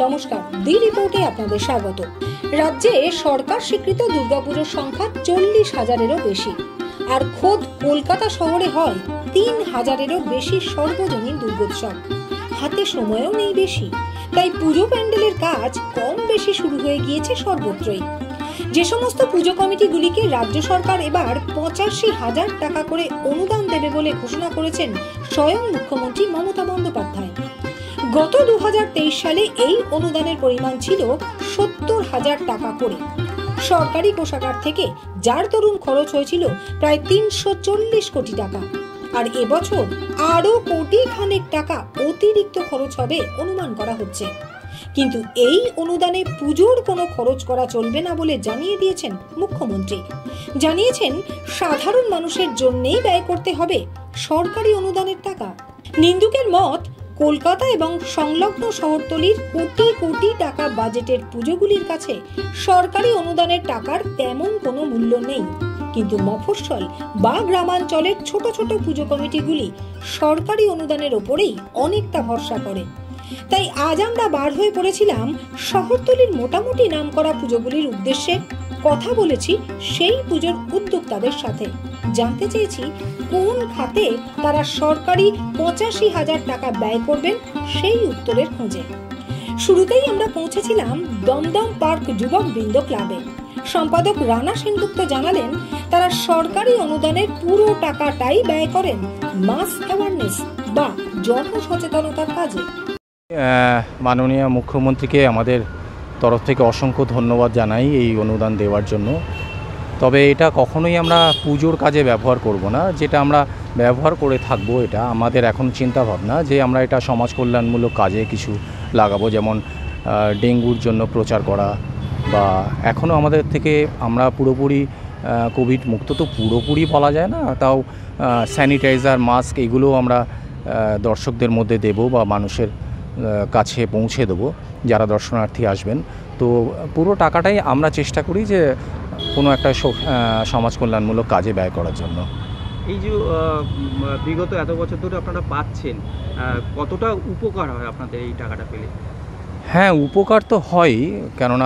নমস্কার, দি রিপোর্টে আপনাদের স্বাগত। রাজ্যে সরকার স্বীকৃত দুর্গাপুজোর সংখ্যা 40,000-এরও বেশি, আর খোদ কলকাতা শহরে হয় 3,000-এরও বেশি সর্বজনীন দুর্গোৎসব। হাতে সময়ও নেই বেশি, তাই পুজো প্যান্ডেলের কাজ কম বেশি শুরু হয়ে গিয়েছে সর্বত্রই। যে সমস্ত পুজো কমিটিগুলিকে রাজ্য সরকার এবার 85,000 টাকা করে অনুদান দেবে বলে ঘোষণা করেছেন স্বয়ং মুখ্যমন্ত্রী মমতা বন্দ্যোপাধ্যায়। গত 2023 সালে এই অনুদানের পরিমাণ ছিল 70,000 টাকা করে সরকারি কোষাগার থেকে, যার দরুন খরচ হয়েছিল প্রায় 340 কোটি টাকা। আর এবছর আরো কোটি খানেক টাকা অতিরিক্ত খরচ হবে অনুমান করা হচ্ছে। কিন্তু এই অনুদানে পুজোর কোনো খরচ করা চলবে না বলে জানিয়ে দিয়েছেন মুখ্যমন্ত্রী। জানিয়েছেন সাধারণ মানুষের জন্যই ব্যয় করতে হবে সরকারি অনুদানের টাকা। নিন্দুকের মত, কলকাতা এবং সংলগ্ন শহরতলির কোটি কোটি টাকা বাজেটের পুজোগুলির কাছে সরকারি অনুদানের টাকার তেমন কোনো মূল্য নেই, কিন্তু মফস্বল বা গ্রামাঞ্চলের ছোট ছোট পুজো কমিটিগুলি সরকারি অনুদানের ওপরেই অনেকটা ভরসা করে। তাই আজ আমরা বার হয়ে পড়েছিলাম শহরতলির মোটামুটি নামকরা পুজোগুলির উদ্দেশ্যে। কথা বলেছি সেই পুজোর উদ্যোক্তাদের সাথে, জানতে চেয়েছি কোন খাতে তারা সরকারি 85,000 টাকা ব্যয় করবেন সেই উত্তরের খোঁজে। শুরুতেই আমরা পৌঁছেছিলাম দমদম পার্ক যুবক বৃন্দ ক্লাবে। সম্পাদক রানা সেনগুপ্ত জানালেন তারা সরকারি অনুদানের পুরো টাকাটাই ব্যয় করেন মাস অ্যাওয়ারনেস বা জনসচেতনতার কাজে। মাননীয় মুখ্যমন্ত্রীকে আমাদের তরফ থেকে অসংখ্য ধন্যবাদ জানাই এই অনুদান দেওয়ার জন্য। তবে এটা কখনোই আমরা পুজোর কাজে ব্যবহার করব না, যেটা আমরা ব্যবহার করে থাকবো। এটা আমাদের এখন চিন্তা ভাবনা যে আমরা এটা সমাজ কল্যাণমূলক কাজে কিছু লাগাবো, যেমন ডেঙ্গুর জন্য প্রচার করা, বা এখনও আমাদের থেকে আমরা পুরোপুরি কোভিড মুক্ত তো পুরোপুরি বলা যায় না, তাও স্যানিটাইজার, মাস্ক এগুলো আমরা দর্শকদের মধ্যে দেব বা মানুষের কাছে পৌঁছে দেবো যারা দর্শনার্থী আসবেন। তো পুরো টাকাটাই আমরা চেষ্টা করি যে কোনো একটা সমাজ কল্যাণমূলক কাজে ব্যয় করার জন্য। এই যে বিগত এত বছর ধরে আপনারা পাচ্ছেন, কতটা উপকার হয় আপনাদের এই টাকাটা পেলে? হ্যাঁ, উপকার তো হয়ই, কেননা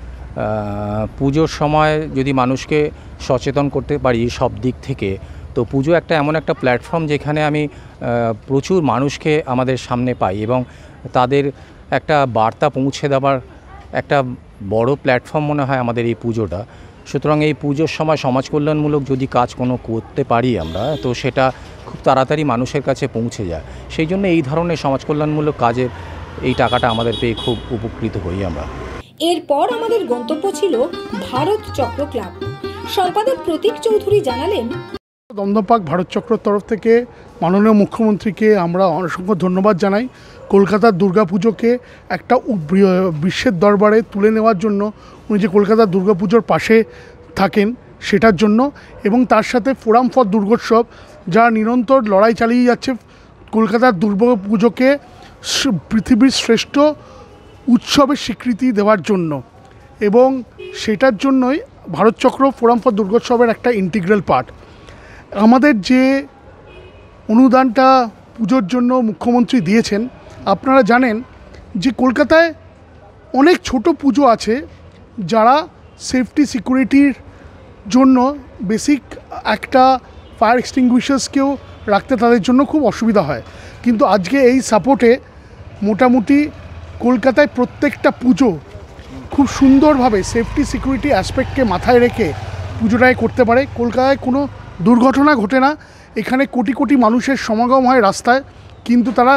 পুজোর সময় যদি মানুষকে সচেতন করতে পারি সব দিক থেকে, তো পুজো একটা এমন একটা প্ল্যাটফর্ম যেখানে আমি প্রচুর মানুষকে আমাদের সামনে পাই এবং তাদের একটা বার্তা পৌঁছে দেওয়ার একটা বড় প্ল্যাটফর্ম মনে হয় আমাদের এই পুজোটা। সুতরাং এই পুজোর সময় সমাজ কল্যাণমূলক যদি কাজ কোনো করতে পারি আমরা, তো সেটা খুব তাড়াতাড়ি মানুষের কাছে পৌঁছে যায়। সেই জন্য এই ধরনের সমাজ কল্যাণমূলক কাজের এই টাকাটা আমাদের পেয়ে খুব উপকৃত হই আমরা। এরপর আমাদের গন্তব্য ছিল ভারত চক্র ক্লাব। সম্পাদক প্রতীক চৌধুরী জানালেন, দমদম পার্ক ভারত চক্রর তরফ থেকে মাননীয় মুখ্যমন্ত্রীকে আমরা অসংখ্য ধন্যবাদ জানাই। কলকাতার দুর্গাপুজোকে একটা বিশ্বের দরবারে তুলে নেওয়ার জন্য উনি যে কলকাতার দুর্গাপুজোর পাশে থাকেন সেটার জন্য, এবং তার সাথে ফোরাম ফর দুর্গোৎসব যা নিরন্তর লড়াই চালিয়ে যাচ্ছে কলকাতার দুর্গাপুজোকে পৃথিবীর শ্রেষ্ঠ উৎসবের স্বীকৃতি দেওয়ার জন্য, এবং সেটার জন্যই ভারত চক্র ফোরাম ফর দুর্গোৎসবের একটা ইন্টিগ্রাল পার্ট। আমাদের যে অনুদানটা পুজোর জন্য মুখ্যমন্ত্রী দিয়েছেন, আপনারা জানেন যে কলকাতায় অনেক ছোট পুজো আছে যারা সেফটি সিকিউরিটির জন্য বেসিক একটা ফায়ার এক্সটিংগুইশার্সকেও রাখতে তাদের জন্য খুব অসুবিধা হয়। কিন্তু আজকে এই সাপোর্টে মোটামুটি কলকাতায় প্রত্যেকটা পুজো খুব সুন্দরভাবে সেফটি সিকিউরিটি অ্যাসপেক্টকে মাথায় রেখে পুজোটাই করতে পারে। কলকাতায় কোনো দুর্ঘটনা ঘটে না, এখানে কোটি কোটি মানুষের সমাগম হয় রাস্তায়, কিন্তু তারা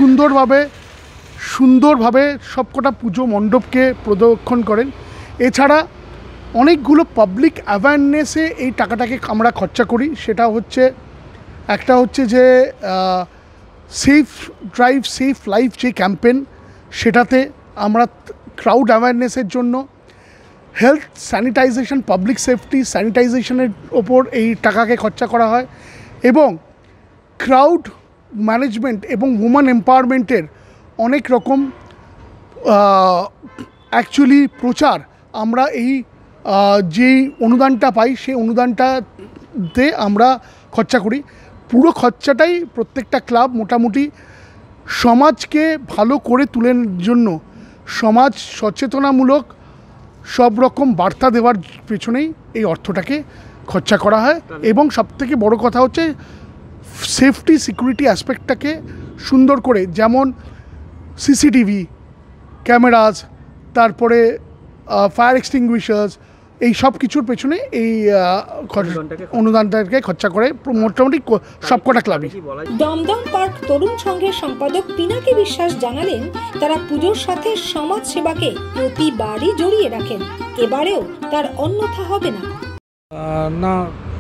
সুন্দরভাবে সবকটা পুজো মণ্ডপকে প্রদক্ষিণ করেন। এছাড়া অনেকগুলো পাবলিক অ্যাওয়ারনেসে এই টাকাটাকে আমরা খরচা করি। সেটা হচ্ছে একটা হচ্ছে যে সেফ ড্রাইভ সেফ লাইফ যে ক্যাম্পেন, সেটাতে আমরা ক্রাউড অ্যাওয়ারনেসের জন্য হেলথ স্যানিটাইজেশন, পাবলিক সেফটি স্যানিটাইজেশনের ওপর এই টাকাকে খরচা করা হয়, এবং ক্রাউড ম্যানেজমেন্ট এবং উম্যান এম্পাওয়ারমেন্টের অনেক রকম অ্যাকচুয়ালি প্রচার আমরা এই যেই অনুদানটা পাই সেই অনুদানটাতে আমরা খরচা করি। পুরো খরচাটাই প্রত্যেকটা ক্লাব মোটামুটি সমাজকে ভালো করে তোলার জন্য সমাজ সচেতনামূলক সব রকম বার্তা দেওয়ার পেছনেই এই অর্থটাকে খরচা করা হয়। এবং সবথেকে বড় কথা হচ্ছে সেফটি সিকিউরিটি অ্যাসপেক্টটাকে সুন্দর করে, যেমন সিসিটিভি ক্যামেরাজ, তারপরে ফায়ার এক্সটিংগুইশার্স, এই সব কিছুর পেছনে এই অনুদানটাকে খরচা করে মোটামুটি সবকটা ক্লাবই। দমদম পার্ক তরুণ সংঘের সম্পাদক পিনাকি বিশ্বাস জানালেন, তারা পুজোর সাথে সমাজ সেবাকে প্রতিবারই জড়িয়ে রাখেন, এবারেও তার অন্যথা হবে না। না,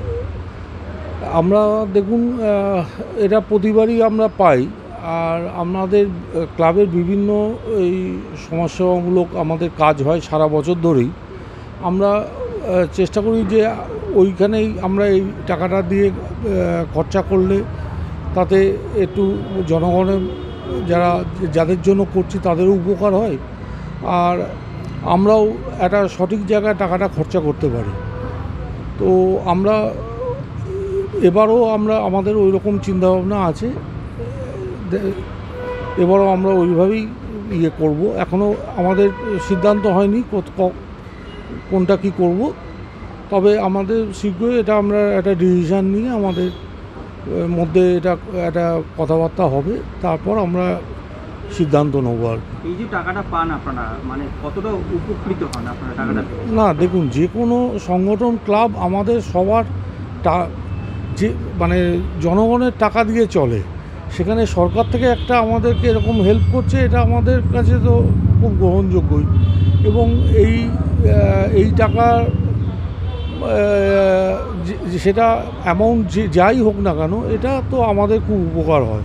আমরা দেখুন এটা প্রতিবারই আমরা পাই, আর আমাদের ক্লাবের বিভিন্ন এই সমাজসেবামূলক আমাদের কাজ হয় সারা বছর ধরেই। আমরা চেষ্টা করি যে ওইখানেই আমরা এই টাকাটা দিয়ে খরচা করলে তাতে একটু জনগণের যাদের জন্য করছি তাদেরও উপকার হয়, আর আমরাও একটা সঠিক জায়গায় টাকাটা খরচা করতে পারি। তো আমরা এবারও আমাদের ওই রকম চিন্তাভাবনা আছে, এবারও আমরা ওইভাবেই করব। এখনও আমাদের সিদ্ধান্ত হয়নি কোনটা কি করব, তবে আমাদের শীঘ্রই এটা আমরা একটা ডিসিশান নিয়ে আমাদের মধ্যে এটা একটা কথাবার্তা হবে, তারপর আমরা সিদ্ধান্ত নেব। আর এই যে টাকাটা পান আপনারা, মানে কতটা উপকৃত হন আপনারা টাকাটা? না, দেখুন, যে কোনো সংগঠন ক্লাব আমাদের সবার যে মানে জনগণের টাকা দিয়ে চলে, সেখানে সরকার থেকে একটা আমাদেরকে এরকম হেল্প করছে, এটা আমাদের কাছে তো খুব গ্রহণযোগ্যই। এবং এই টাকা সেটা অ্যামাউন্ট যাই হোক না কেন, এটা তো আমাদের খুব উপকার হয়।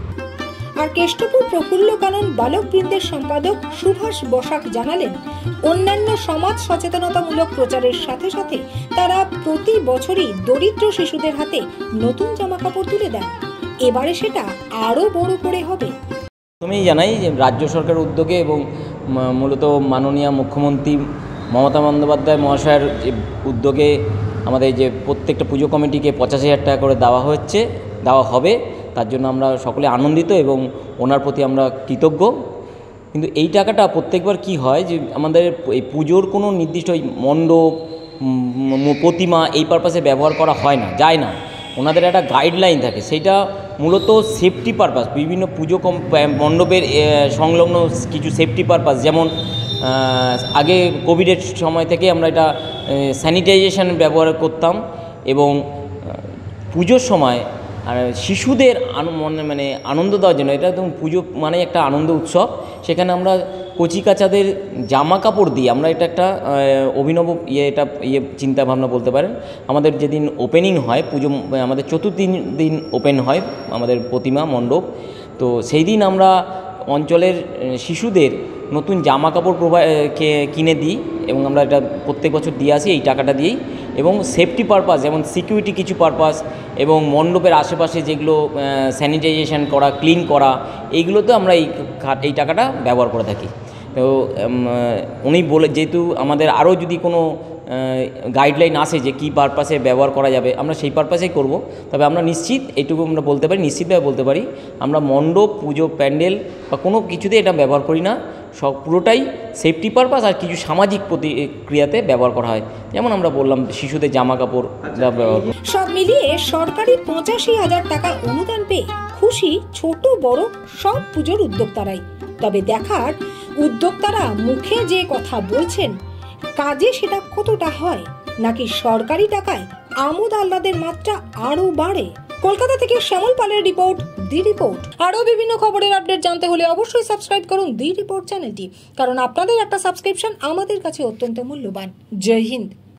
আর কেষ্টপুর প্রফুল্ল কানন বালক বৃন্দের সম্পাদক সুভাষ বসাক জানালেন, অন্যান্য সমাজ সচেতনতামূলক প্রচারের সাথে সাথে তারা প্রতি বছরই দরিদ্র শিশুদের হাতে নতুন জামাকাপড় তুলে দেন, এবারে সেটা আরও বড় করে হবে। প্রথমেই জানাই যে রাজ্য সরকারের উদ্যোগে এবং মূলত মাননীয় মুখ্যমন্ত্রী মমতা বন্দ্যোপাধ্যায় মহাশয়ের যে উদ্যোগে আমাদের যে প্রত্যেকটা পুজো কমিটিকে 85,000 টাকা করে দেওয়া হবে, তার জন্য আমরা সকলে আনন্দিত এবং ওনার প্রতি আমরা কৃতজ্ঞ। কিন্তু এই টাকাটা প্রত্যেকবার কি হয় যে আমাদের এই পুজোর কোনো নির্দিষ্ট মণ্ডপ প্রতিমা এই পারপাসে ব্যবহার করা যায় না। ওনাদের একটা গাইডলাইন থাকে, সেইটা মূলত সেফটি পারপাস, বিভিন্ন পুজো মণ্ডপের সংলগ্ন কিছু সেফটি পারপাস, যেমন আগে কোভিডের সময় থেকে আমরা এটা স্যানিটাইজেশন ব্যবহার করতাম, এবং পুজোর সময় আর শিশুদের মানে আনন্দ দেওয়ার জন্য, এটা একদম পুজো মানে একটা আনন্দ উৎসব, সেখানে আমরা কচিকাচাদের জামা কাপড় দিয়ে আমরা এটা একটা অভিনব চিন্তাভাবনা বলতে পারেন। আমাদের যেদিন ওপেনিং হয় পুজো, আমাদের চতুর্থ দিন ওপেন হয় আমাদের প্রতিমা মণ্ডপ, তো সেই দিন আমরা অঞ্চলের শিশুদের নতুন জামা কাপড় কিনে দিই, এবং আমরা এটা প্রত্যেক বছর দিয়ে আসি এই টাকাটা দিয়েই। এবং সেফটি পারপাস, যেমন সিকিউরিটি কিছু পারপাস, এবং মণ্ডপের আশেপাশে যেগুলো স্যানিটাইজেশন করা, ক্লিন করা, এইগুলোতে আমরা এই টাকাটা ব্যবহার করে থাকি। তো উনি যেহেতু আমাদের আরও যদি কোনো গাইডলাইন আসে যে কী পারপাসে ব্যবহার করা যাবে, আমরা সেই পারপাসেই করব। তবে আমরা নিশ্চিতভাবে বলতে পারি আমরা মণ্ডপ, পুজো প্যান্ডেল বা কোনো কিছুতে এটা ব্যবহার করি না, পুরোটাই সেফটি পারপাস আর কিছু সামাজিক প্রতিক্রিয়াতে ব্যবহার করা হয়। যেমন আমরা বললাম শিশুদের জামা কাপড় ব্যবহার করা। সব মিলিয়ে সরকারি 85,000 টাকা অনুদান পেয়ে খুশি ছোট বড় সব পুজোর উদ্যোক্তারাই। তবে দেখার, উদ্যোক্তারা মুখে যে কথা বলছেন কাজে সেটা কতটা হয়, নাকি সরকারি টাকায় আমোদ আহ্লাদের মাত্রা আরো বাড়ে। কলকাতা থেকে শ্যামল পালের রিপোর্ট, দি রিপোর্ট। আরো বিভিন্ন খবরের আপডেট জানতে হলে অবশ্যই সাবস্ক্রাইব করুন দি রিপোর্ট চ্যানেলটি, কারণ আপনাদের একটা সাবস্ক্রিপশন আমাদের কাছে অত্যন্ত মূল্যবান। জয় হিন্দ।